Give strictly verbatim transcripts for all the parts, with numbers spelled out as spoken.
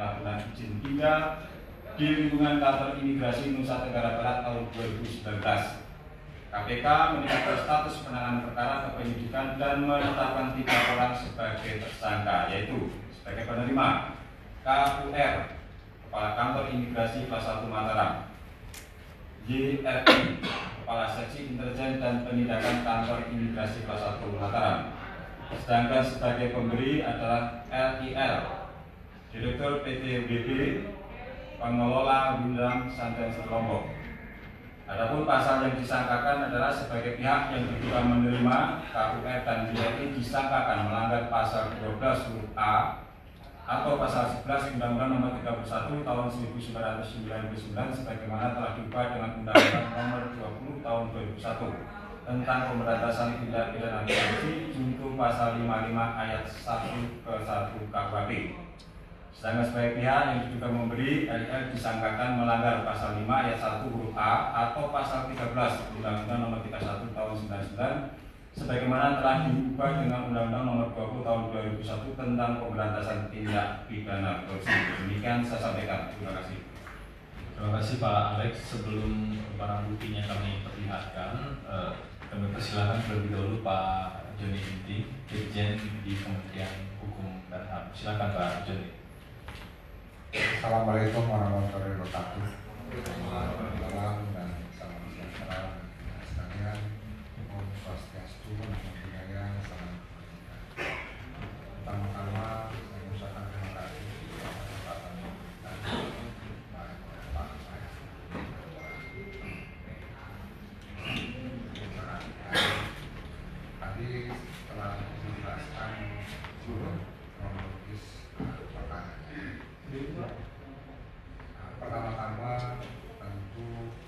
pencabutan izin tinggal di lingkungan kantor imigrasi Nusa Tenggara Barat tahun dua ribu sembilan belas. K P K meningkatkan status penanganan perkara kepenyidikan dan menetapkan tiga orang sebagai tersangka, yaitu sebagai penerima K U R, Kepala Kantor Imigrasi Kelas satu Mataram, Y R I, Kepala Seksi Intelijen dan Penindakan Kantor Imigrasi Kelas satu Mataram. Sedangkan sebagai pemberi adalah L I L, Direktur P T B B, Pengelola Bintang Santen Lombok. Adapun pasal yang disangkakan adalah sebagai pihak yang diduga menerima K U R dan Y R I disangkakan melanggar pasal dua belas huruf A atau pasal sebelas Undang-Undang Nomor tiga puluh satu Tahun seribu sembilan ratus sembilan puluh sembilan sebagaimana telah diubah dengan Undang-Undang Nomor dua puluh Tahun dua ribu satu tentang pemberantasan tindak pidana korupsi junto pasal lima puluh lima ayat satu ke satu K U H P. Sedangkan sebagai pihak yang diduga memberi, L I L disangkakan melanggar pasal lima ayat satu huruf A atau pasal tiga belas Undang-Undang Nomor tiga puluh satu Tahun sembilan puluh sembilan sebagaimana telah diubah dengan Undang-Undang Nomor dua puluh Tahun dua ribu satu tentang pemberantasan tindak pidana korupsi. Demikian saya sampaikan. Terima kasih. Terima kasih Pak Alex. Sebelum barang buktinya kami perlihatkan, eh, kami persilakan terlebih dahulu Pak Joni Ginting, Dirjen di Kementerian Hukum dan H A M. Silakan Pak Joni. Assalamualaikum warahmatullahi wabarakatuh. Selamat dan salam sejahtera sekalian. Om Swastiastu, Namo Buddhaya, salam kebajikan. Pertama-tama saya mengucapkan terima kasih atas kesempatan yang diberikan oleh Bapak saya. Tadi telah dijelaskan kronologis pertanyaannya. Nah, pertama-tama tentu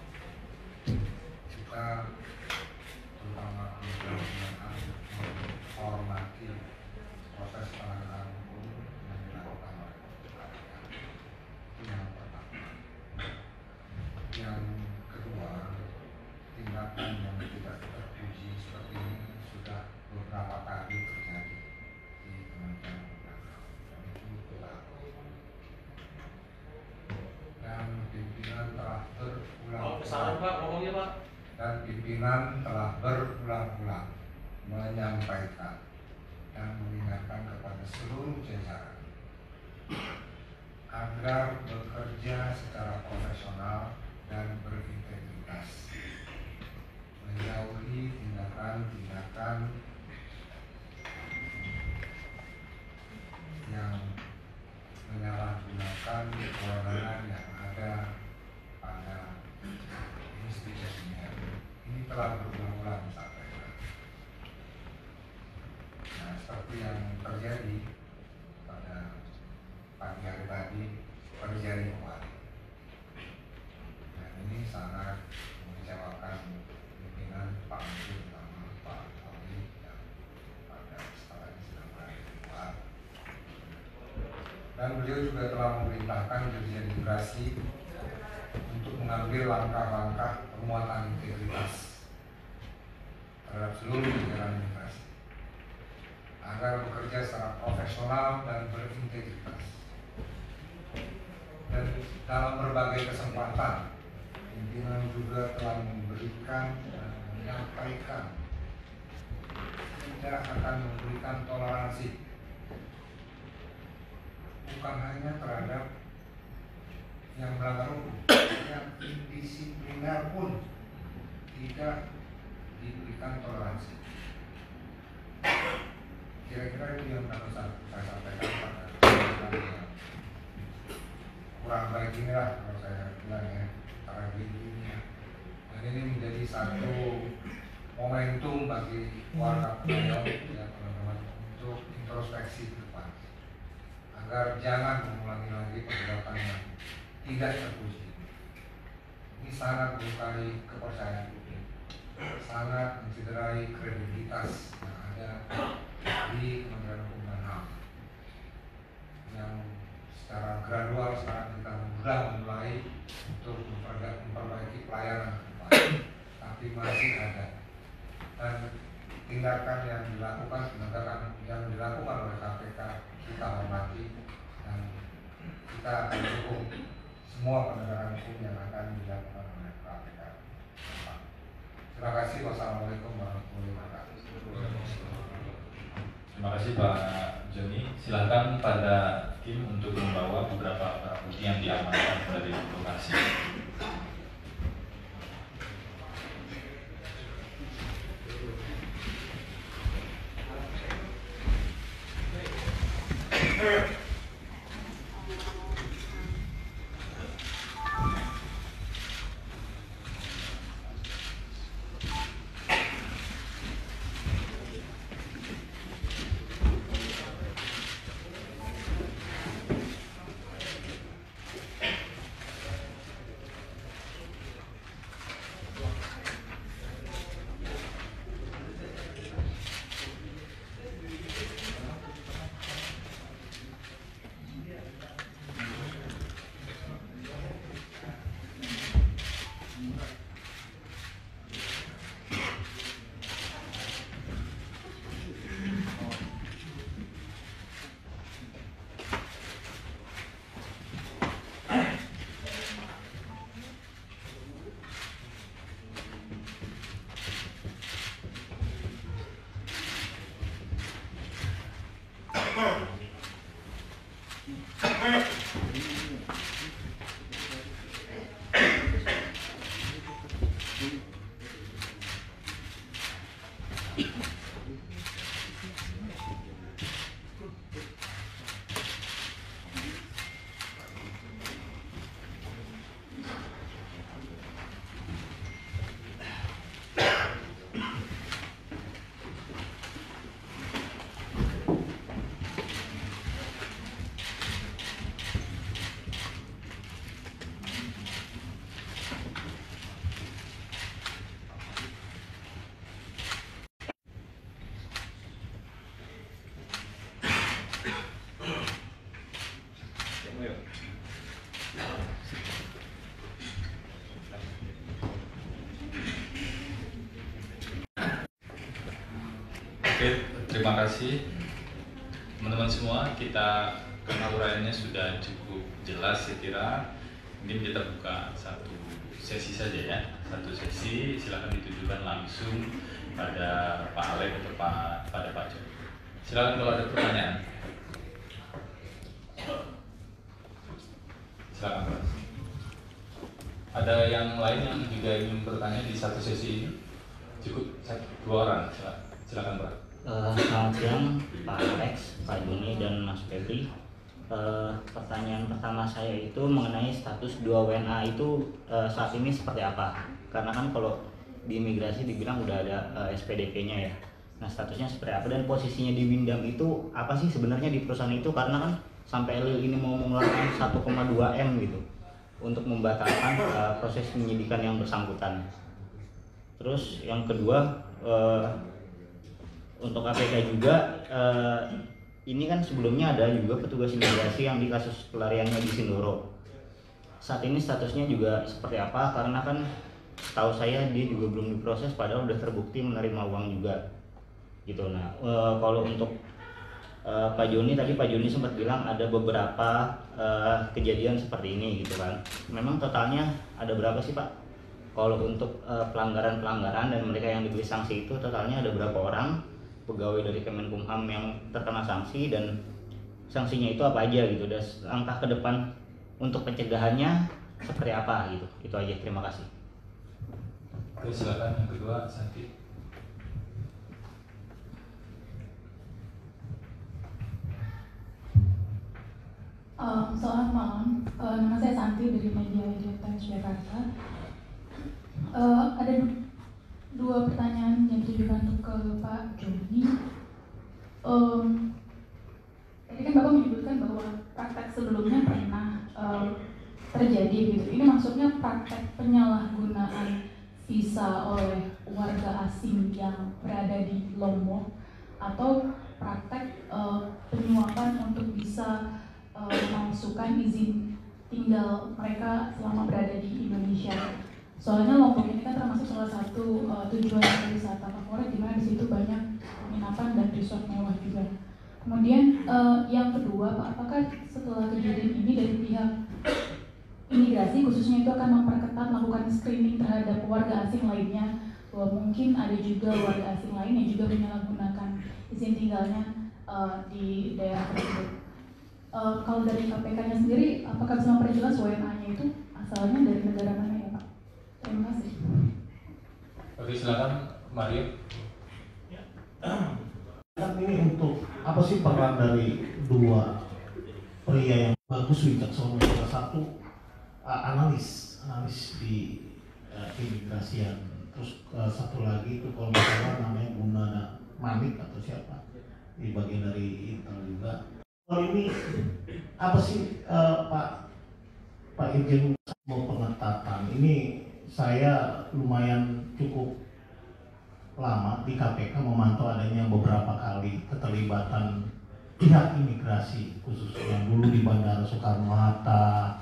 kita terutama mudah-mudahan menghormati proses penanganan hukum yang dilakukan oleh K P K. Itu yang pertama. Yang kedua, tindakan yang tidak terpuji seperti ini sudah beberapa kali terjadi di Kementerian Hukum dan H A M, dan itu berlaku. Dan pimpinan telah berulang-ulang Pak, ngomongnya Pak. dan pimpinan telah berulang-ulang menyampaikan dan mengingatkan kepada seluruh jajaran agar bekerja secara profesional dan berintegritas, menjauhi tindakan-tindakan yang menyalahgunakan kewenangan yang ada pada institusinya. Ini telah berulang-ulang disampaikan. Nah, seperti yang terjadi pada pagi hari tadi terjadi kembali. Dan ini sangat mengecewakan pimpinan Pak Menteri utama Pak Polri yang pada setelah ini sedang berada di luar. Dan beliau juga telah memerintahkan Dirjen Imigrasi untuk mengambil langkah-langkah penguatan integritas terhadap seluruh jajaran imigrasi agar bekerja secara profesional dan berintegritas. Dan dalam berbagai kesempatan, pimpinan juga telah memberikan dan menyampaikan tidak akan memberikan toleransi bukan hanya terhadap yang melanggar hukum, yang indisipliner pun tidak diberikan toleransi. Kira-kira itu yang harus saya sampaikan pada yang kurang baik inilah kalau saya bilang ya, cara begini. Dan ini menjadi satu momentum bagi warga Penayong ya teman-teman untuk introspeksi ke depan agar jangan mengulangi lagi perbuatan yang tidak terpuji. Ini sangat melukai kepercayaan publik, sangat mencederai kredibilitas yang ada di Kementerian Hukum dan H A M yang secara gradual sekarang kita sudah mulai untuk memperbaiki pelayanan ke depan, tapi masih ada. Dan tindakan yang dilakukan, tindakan yang dilakukan oleh K P K kita hormati dan kita kita akan dukung semua penegakan hukum yang akan dilakukan oleh K P K. Terima kasih. Wassalamualaikum warahmatullahi wabarakatuh. Terima kasih Pak Joni. Silakan pada tim untuk membawa beberapa barang bukti yang diamankan dari lokasi. Oke, terima kasih teman-teman semua. Kita uraiannya sudah cukup jelas saya kira. Mungkin kita buka satu sesi saja ya, satu sesi. Silakan ditujukan langsung pada Pak Alek atau Pak pada Pak Joni. Silakan kalau ada pertanyaan. Silakan Pak. Ada yang lain yang juga ingin bertanya di satu sesi ini? Cukup satu, dua orang. Silakan, silakan Pak. Uh, selamat siang Pak Alex, Pak Joni, dan Mas Febri. Uh, pertanyaan pertama saya itu mengenai status dua W N A itu uh, saat ini seperti apa? Karena kan kalau di imigrasi dibilang udah ada uh, S P D P-nya ya. Nah, statusnya seperti apa dan posisinya di Windam itu apa sih sebenarnya di perusahaan itu? Karena kan sampai Lil ini mau mengeluarkan satu koma dua M gitu untuk membatalkan uh, proses penyidikan yang bersangkutan. Terus yang kedua, uh, untuk K P K juga, uh, ini kan sebelumnya ada juga petugas imigrasi yang di kasus pelariannya di Sindoro. Saat ini statusnya juga seperti apa? Karena kan tahu saya dia juga belum diproses, padahal udah terbukti menerima uang juga. Gitu. Nah, uh, kalau untuk uh, Pak Joni tadi Pak Joni sempat bilang ada beberapa uh, kejadian seperti ini gitu kan. Memang totalnya ada berapa sih Pak? Kalau untuk uh, pelanggaran-pelanggaran dan mereka yang diberi sanksi itu totalnya ada berapa orang pegawai dari Kemenkumham yang terkena sanksi dan sanksinya itu apa aja gitu, dan langkah ke depan untuk pencegahannya seperti apa gitu. Itu aja, terima kasih. Oke, silakan yang kedua, Santi. Um, selamat malam, uh, nama saya Santi dari Media Media Times Jakarta. Uh, ada du- dua pertanyaan yang ditujukan untuk ke Pak Joni. Um, tadi kan Bapak menyebutkan bahwa praktek sebelumnya pernah um, terjadi gitu. Ini maksudnya praktek penyalahgunaan visa oleh warga asing yang berada di Lombok atau praktek uh, penyuapan untuk bisa uh, memasukkan izin tinggal mereka selama berada di Indonesia. Soalnya Lombok ini kan termasuk salah satu uh, tujuan wisata favorit, di mana di situ banyak penginapan dan resort mewah juga. Kemudian eh, yang kedua, Pak, apakah setelah kejadian ini dari pihak imigrasi khususnya itu akan memperketat melakukan screening terhadap warga asing lainnya, bahwa mungkin ada juga warga asing lain yang juga menyalahgunakan izin tinggalnya uh, di daerah tersebut. Uh, kalau dari K P K-nya sendiri, apakah bisa memperjelas W N A-nya itu asalnya dari negara mana ya, Pak? Terima kasih. Oke, silakan Mario. Kan ini untuk apa sih peran dari dua pria yang bagus wicaksana? Salah satu uh, analis analis di uh, imigrasian, terus uh, satu lagi itu kalau nggak salah namanya Guna Manik atau siapa, di bagian dari Intel juga. Kalau ini apa sih uh, Pak Pak Irjen mau pengetatan ini? Saya lumayan cukup lama di K P K memantau adanya beberapa kali keterlibatan pihak imigrasi, khususnya dulu di Bandara Soekarno-Hatta.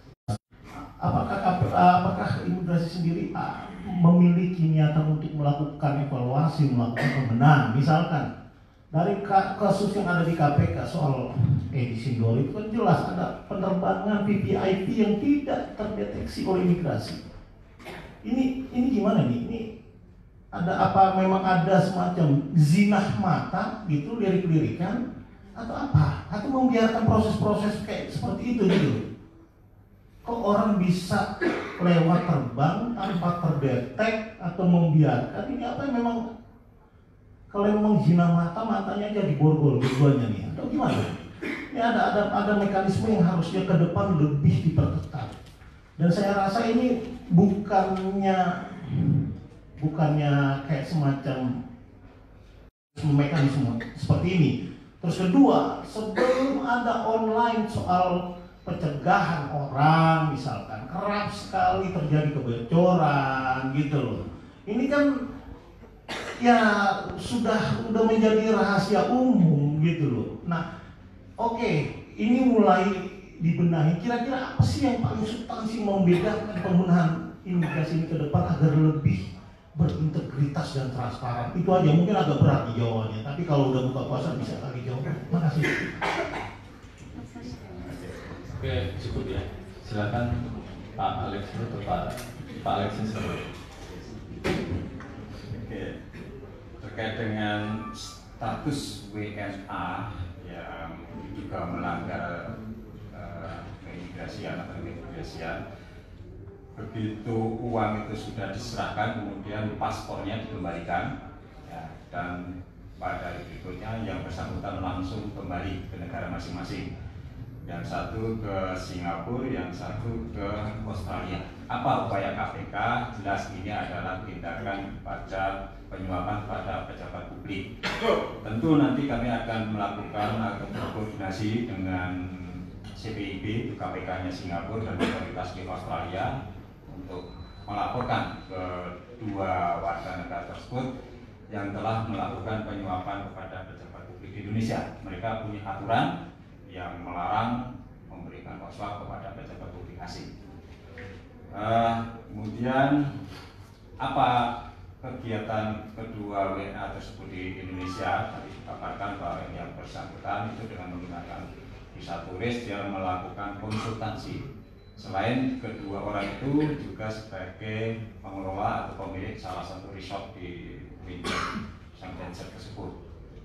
Apakah apakah imigrasi sendiri ah, memiliki niatan untuk melakukan evaluasi, melakukan pembenahan? Misalkan dari kasus yang ada di K P K soal Edi Sindoro itu kan jelas ada penerbangan V V I P yang tidak terdeteksi oleh imigrasi. Ini ini gimana nih? Ini ada apa, memang ada semacam zinah mata gitu, lirik-lirikan atau apa, atau membiarkan proses-proses kayak seperti itu gitu? Kok orang bisa lewat terbang tanpa terdetek atau membiarkan? Ini apa yang memang, kalau memang zina mata, matanya jadi borgol keduanya nih, atau gimana? Ini ada ada ada mekanisme yang harusnya ke depan lebih diperketat. Dan saya rasa ini bukannya bukannya kayak semacam mekanisme seperti ini. Terus kedua, sebelum ada online soal pencegahan orang, misalkan kerap sekali terjadi kebocoran gitu loh. Ini kan ya sudah udah menjadi rahasia umum gitu loh. Nah, oke, okay, ini mulai dibenahi. Kira-kira apa sih yang paling substansi membedakan pembenahan imigrasi ini ke depan agar lebih berintegritas dan transparan? Itu aja, mungkin agak berat di jawabannya, tapi kalau udah buka puasa bisa kali jawab. Terima kasih. Oke, cukup ya. Silakan Pak Alex atau Pak Pak Alex sendiri. Oke, terkait dengan status W N A yang juga melanggar uh, keimigrasian atau keimigrasian. Begitu uang itu sudah diserahkan, kemudian paspornya dikembalikan, ya, dan pada hari berikutnya yang bersangkutan langsung kembali ke negara masing-masing. Yang satu ke Singapura, yang satu ke Australia. Apa upaya K P K? Jelas ini adalah tindakan pada penyuapan pada pejabat publik. Tentu nanti kami akan melakukan atau berkoordinasi dengan C P I B, K P K-nya Singapura dan otoritas di Australia untuk melaporkan ke dua warga negara tersebut yang telah melakukan penyuapan kepada pejabat publik di Indonesia. Mereka punya aturan yang melarang memberikan rasuah kepada pejabat publik asing. Uh, kemudian apa kegiatan kedua W N A tersebut di Indonesia? Tadi dikabarkan bahwa yang bersangkutan itu dengan menggunakan visa turis dia melakukan konsultasi. Selain kedua orang itu juga sebagai pengelola atau pemilik salah satu resort di Windsor Saint tersebut.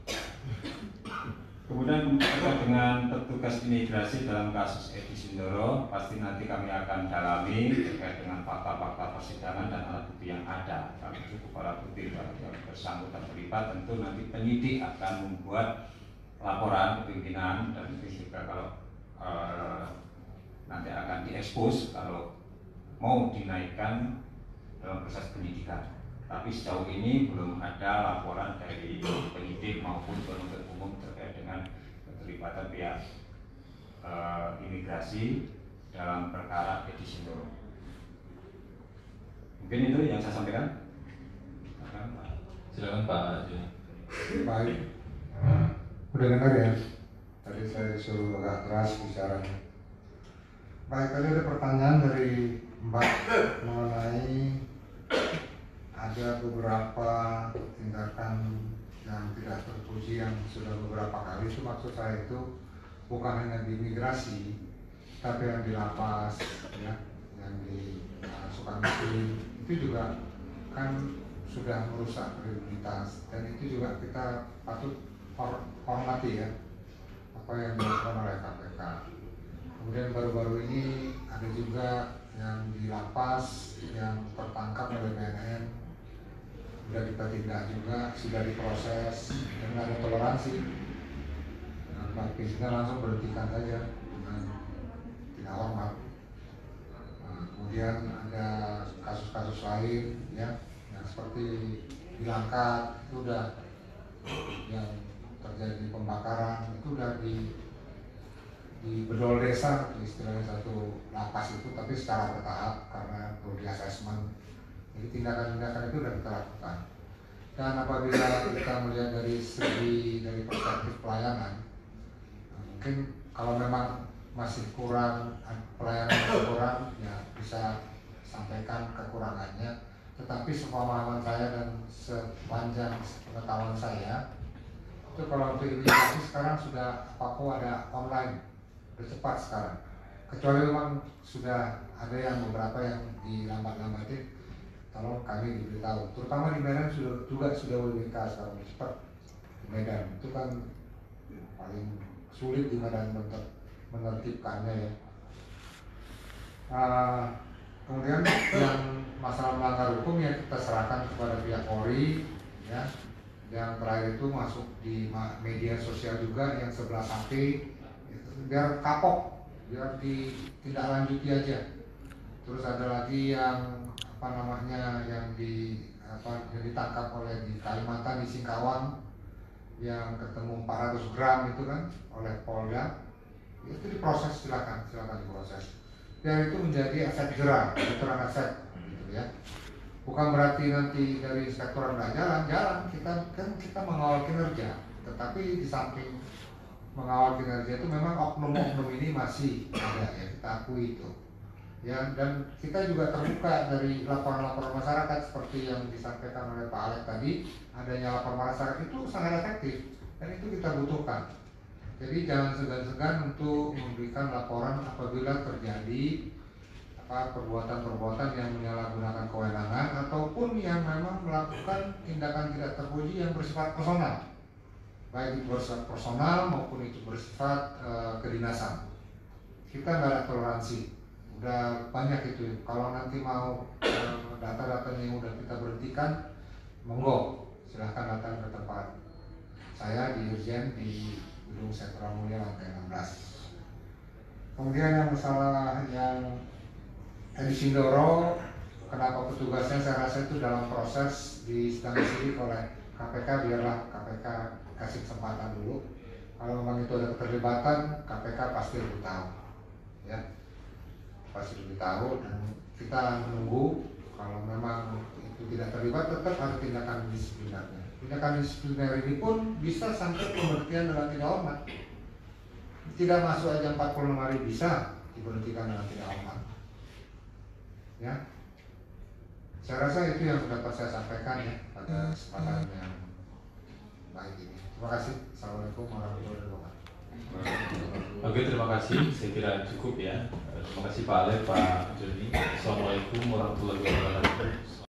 Kemudian terkait dengan petugas imigrasi dalam kasus Edi Sindoro, pasti nanti kami akan dalami terkait dengan fakta-fakta persidangan dan alat bukti yang ada. Kami cukup alat bukti yang bersangkutan terlibat, tentu nanti penyidik akan membuat laporan pimpinan dan itu juga kalau uh, nanti akan diekspos kalau mau dinaikkan dalam proses penyidikan. Tapi sejauh ini belum ada laporan dari penyidik maupun penuntut umum terkait dengan keterlibatan pihak uh, imigrasi dalam perkara Edi Sindoro. Mungkin itu yang saya sampaikan. Silakan Pak Joni. Baik, udah dengar ya? Tadi saya disuruh agak keras bicaranya. Baik, tadi ada pertanyaan dari Mbak mengenai ada beberapa tindakan yang tidak terpuji yang sudah beberapa kali itu maksud saya itu bukan hanya di imigrasi, tapi yang di lapas, ya, yang di uh, Sukamiskin itu juga kan sudah merusak kredibilitas, dan itu juga kita patut hor hormati ya apa yang dilakukan oleh K P K. Kemudian baru-baru ini ada juga yang di lapas yang tertangkap oleh B N N, sudah kita tindak juga, sudah diproses dan nggak ada toleransi. Nah, Pak Pimpinan langsung berhentikan saja dengan tidak hormat. Nah, kemudian ada kasus-kasus lain ya, yang seperti di Langkat itu udah yang terjadi pembakaran itu udah di di bedol desa istilahnya satu lapas itu, tapi secara bertahap karena perlu di asesmen. Jadi tindakan-tindakan itu sudah kita lakukan. Dan apabila kita melihat dari segi dari perspektif pelayanan, mungkin kalau memang masih kurang, pelayanan masih kurang, ya bisa sampaikan kekurangannya. Tetapi sepemahaman saya dan sepanjang pengetahuan saya, itu kalau untuk imigrasi sekarang sudah apa-apa ada online, udah cepat sekarang. Kecuali memang sudah ada yang beberapa yang dilambat-lambatin, tolong kami diberitahu. Terutama di Medan sudah juga sudah W W K sekarang cepat. Di Medan itu kan paling sulit di Medan menertibkannya ya. Uh, kemudian yang masalah melanggar hukum ya kita serahkan kepada pihak Polri ya. Yang terakhir itu masuk di media sosial juga yang sebelah samping, biar kapok, biar ditindaklanjuti aja. Terus ada lagi yang apa namanya yang di apa yang ditangkap oleh di Kalimantan di Singkawang yang ketemu empat ratus gram itu kan oleh Polda, itu diproses, silakan silakan diproses. Biar itu menjadi aset jerah, keterangan aset, gitu ya. Bukan berarti nanti dari inspektorat nggak jalan, jalan kita kan kita mengawal kinerja, tetapi di samping mengawal kinerja itu memang oknum-oknum ini masih ada ya, kita akui itu ya. Dan kita juga terbuka dari laporan-laporan masyarakat seperti yang disampaikan oleh Pak Alek tadi, adanya laporan masyarakat itu sangat efektif dan itu kita butuhkan. Jadi jangan segan-segan untuk memberikan laporan apabila terjadi apa perbuatan-perbuatan yang menyalahgunakan kewenangan ataupun yang memang melakukan tindakan tidak terpuji yang bersifat personal, baik itu bersifat personal maupun itu bersifat uh, kedinasan. Kita nggak ada toleransi, udah banyak itu. Kalau nanti mau uh, data-data yang udah kita berhentikan, monggo silahkan datang ke tempat saya di Urgen di Gedung Sentra Mulia lantai enam belas. Kemudian yang masalah yang Edi Sindoro, kenapa petugasnya saya rasa itu dalam proses di sedang disidik oleh K P K, biarlah K P K kasih kesempatan dulu. Kalau memang itu ada keterlibatan, K P K pasti lebih tahu, ya, pasti lebih tahu. Dan kita menunggu kalau memang itu tidak terlibat, tetap ada tindakan disiplinarnya. Tindakan disipliner ini pun bisa sampai pemberhentian dengan tidak hormat. Tidak masuk aja empat puluh enam hari bisa diberhentikan dengan tidak hormat. Ya, saya rasa itu yang dapat saya sampaikan ya pada kesempatan yang baik ini. Terima kasih. Assalamualaikum warahmatullahi wabarakatuh. Oke, terima kasih. Saya kira cukup ya. Terima kasih Pak Alek, Pak Joni. Assalamualaikum warahmatullahi wabarakatuh.